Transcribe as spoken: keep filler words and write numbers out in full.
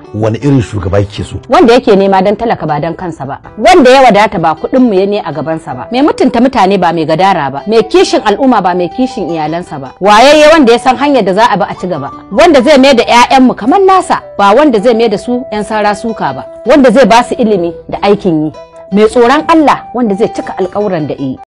wani irin shugaba kike so? Wanda yake nema dan talaka ba dan kansa ba, wanda ya wadata ba kuɗin mu ne a gabansa ba, mai mutunta mutane ba mai gadara ba, mai kishin al'umma ba mai kishin iyalansa ba, wayayye wanda ya san hanyar da za a bi a ci gaba, wanda zai mai da 'ya'yanmu kamar nasa ba wanda zai mai da su 'yan sara suka ba, wanda zai ba su ilimi da aikin yi, mai tsoron Allah wanda zai cika alƙawuran da yi.